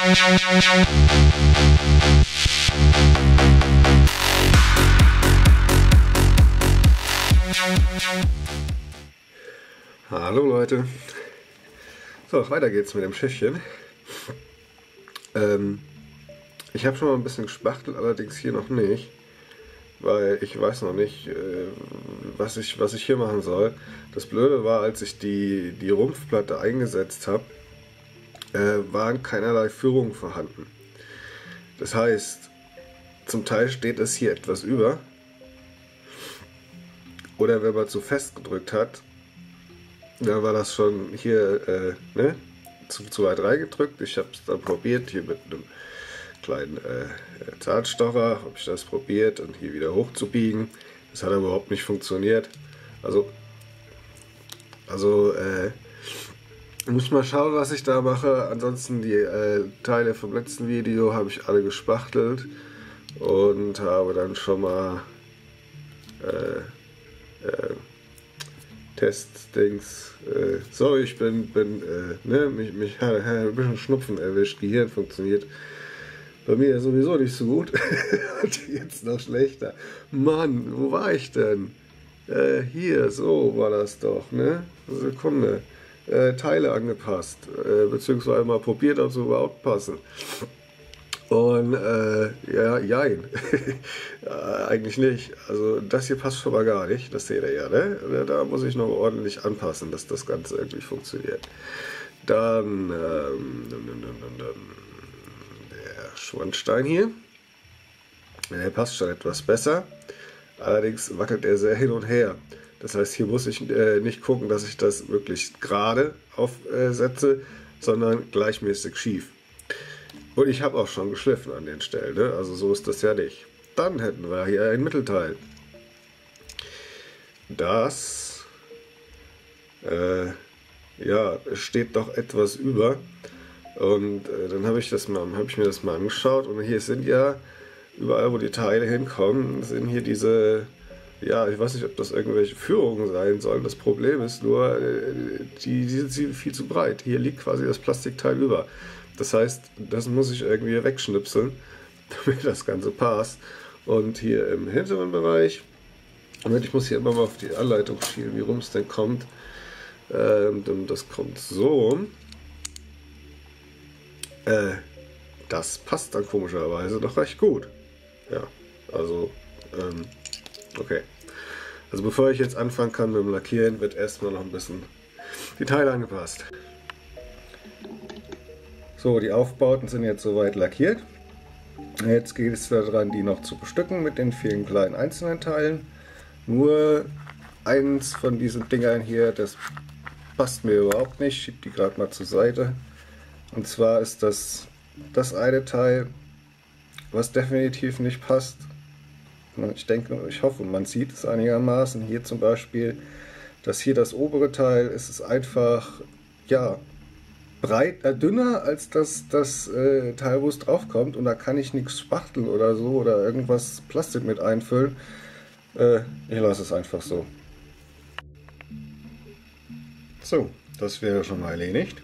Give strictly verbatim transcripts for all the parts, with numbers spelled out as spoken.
Hallo Leute. So, weiter geht's mit dem Schiffchen. Ähm, ich habe schon mal ein bisschen gespachtelt, allerdings hier noch nicht, weil ich weiß noch nicht, äh, was ich, was ich hier machen soll. Das Blöde war, als ich die, die Rumpfplatte eingesetzt habe, äh, waren keinerlei Führungen vorhanden. Das heißt, zum Teil steht es hier etwas über, oder wenn man zu fest gedrückt hat, da war das schon hier äh, ne, zu, zu weit reingedrückt. Ich habe es dann probiert, hier mit einem kleinen äh, Zahnstocher, habe ich das probiert und hier wieder hochzubiegen. Das hat aber überhaupt nicht funktioniert. Also, also äh, muss mal schauen, was ich da mache. Ansonsten die äh, Teile vom letzten Video habe ich alle gespachtelt und habe dann schon mal äh, äh, Testdings. Äh, sorry, ich bin, bin äh, ne, mich, mich hat ein bisschen Schnupfen erwischt. Gehirn funktioniert bei mir sowieso nicht so gut. Und jetzt noch schlechter. Mann, wo war ich denn? Äh, hier, so war das doch, ne? Sekunde. Äh, Teile angepasst, äh, beziehungsweise mal probiert, ob sie überhaupt passen. Und äh, ja, jein. Ja, eigentlich nicht. Also das hier passt schon mal gar nicht. Das seht ihr ja, ne? Da muss ich noch ordentlich anpassen, dass das Ganze irgendwie funktioniert. Dann, ähm, der Schornstein hier. Der passt schon etwas besser. Allerdings wackelt er sehr hin und her. Das heißt, hier muss ich äh, nicht gucken, dass ich das wirklich gerade aufsetze, sondern gleichmäßig schief. Und ich habe auch schon geschliffen an den Stellen, ne? Also so ist das ja nicht. Dann hätten wir hier ein Mittelteil. Das äh, ja, steht doch etwas über. Und äh, dann habe ich, das mal, hab ich mir das mal angeschaut. Und hier sind ja, überall wo die Teile hinkommen, sind hier diese, ja, ich weiß nicht, ob das irgendwelche Führungen sein sollen. Das Problem ist nur, äh, die, die sind viel zu breit. Hier liegt quasi das Plastikteil über. Das heißt, das muss ich irgendwie wegschnipseln, damit das Ganze passt. Und hier im hinteren Bereich, Moment, ich muss hier immer mal auf die Anleitung schielen, wie rum es denn kommt. Ähm, das kommt so. Äh, das passt dann komischerweise doch recht gut. Ja, also, ähm, okay. Also bevor ich jetzt anfangen kann mit dem Lackieren, wird erstmal noch ein bisschen die Teile angepasst. So, die Aufbauten sind jetzt soweit lackiert. Jetzt geht es daran, die noch zu bestücken mit den vielen kleinen einzelnen Teilen. Nur eins von diesen Dingern hier, das passt mir überhaupt nicht. Ich schiebe die gerade mal zur Seite. Und zwar ist das das eine Teil, was definitiv nicht passt. Ich denke, ich hoffe, man sieht es einigermaßen. Hier zum Beispiel, dass hier das obere Teil ist es einfach, ja, breit, äh, dünner als das, das äh, Teil, wo es drauf kommt, und da kann ich nichts spachteln oder so oder irgendwas Plastik mit einfüllen. Äh, ich lasse es einfach so. So, das wäre schon mal erledigt.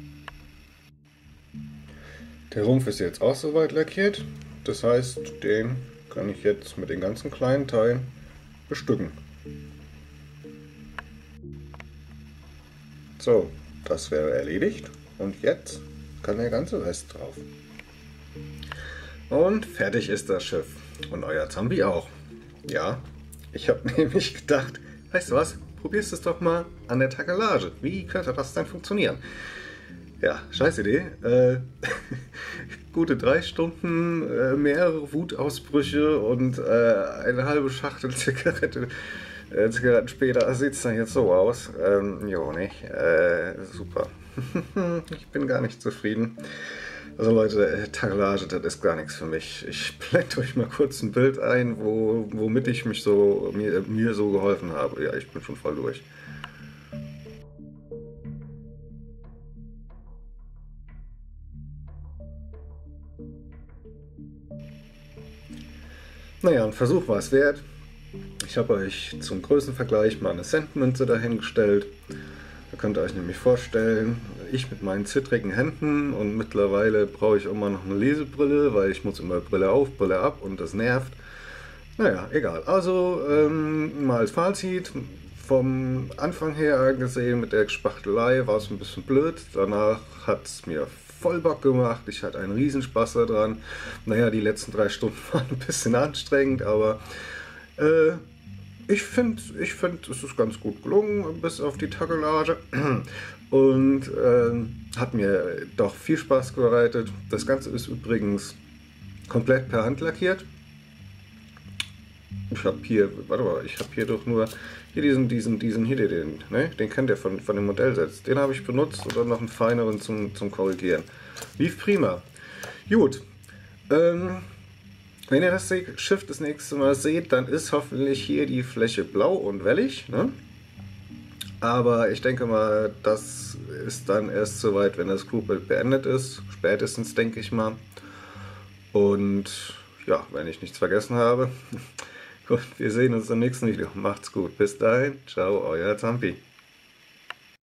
Der Rumpf ist jetzt auch soweit lackiert. Das heißt, den kann ich jetzt mit den ganzen kleinen Teilen bestücken. So, das wäre erledigt. Und jetzt kann der ganze Rest drauf. Und fertig ist das Schiff. Und euer Zombie auch. Ja, ich habe nämlich gedacht, weißt du was, probierst es doch mal an der Takelage. Wie könnte das denn funktionieren? Ja, scheiß Idee. Äh, gute drei Stunden, äh, mehrere Wutausbrüche und äh, eine halbe Schachtel Zigarette. Äh, Zigaretten später sieht es dann jetzt so aus. Ähm, jo, nicht? Äh, super. Ich bin gar nicht zufrieden. Also Leute, Takelage, das ist gar nichts für mich. Ich blende euch mal kurz ein Bild ein, wo, womit ich mich so, mir, mir so geholfen habe. Ja, ich bin schon voll durch. Naja, ein Versuch war es wert. Ich habe euch zum Größenvergleich mal eine Centmünze dahingestellt. Da könnt ihr euch nämlich vorstellen, ich mit meinen zittrigen Händen und mittlerweile brauche ich immer noch eine Lesebrille, weil ich muss immer Brille auf, Brille ab und das nervt. Naja, egal. Also ähm, mal als Fazit. Vom Anfang her gesehen mit der Spachtelei war es ein bisschen blöd. Danach hat es mir voll Bock gemacht. Ich hatte einen Riesenspaß daran. Naja, die letzten drei Stunden waren ein bisschen anstrengend, aber äh, ich finde, ich find, es ist ganz gut gelungen, bis auf die Takelage. Und äh, hat mir doch viel Spaß bereitet. Das Ganze ist übrigens komplett per Hand lackiert. Ich habe hier, warte mal, ich habe hier doch nur hier diesen, diesen, diesen, hier den, ne? Den kennt ihr von, von dem Modellsatz. Den habe ich benutzt und dann noch einen feineren zum, zum Korrigieren. Lief prima. Gut. Ähm, wenn ihr das Schiff das nächste Mal seht, dann ist hoffentlich hier die Fläche blau und wellig, ne? Aber ich denke mal, das ist dann erst soweit, wenn das Crewbild beendet ist. Spätestens, denke ich mal. Und ja, wenn ich nichts vergessen habe. Gut, wir sehen uns im nächsten Video. Macht's gut. Bis dahin. Ciao, euer Zampi.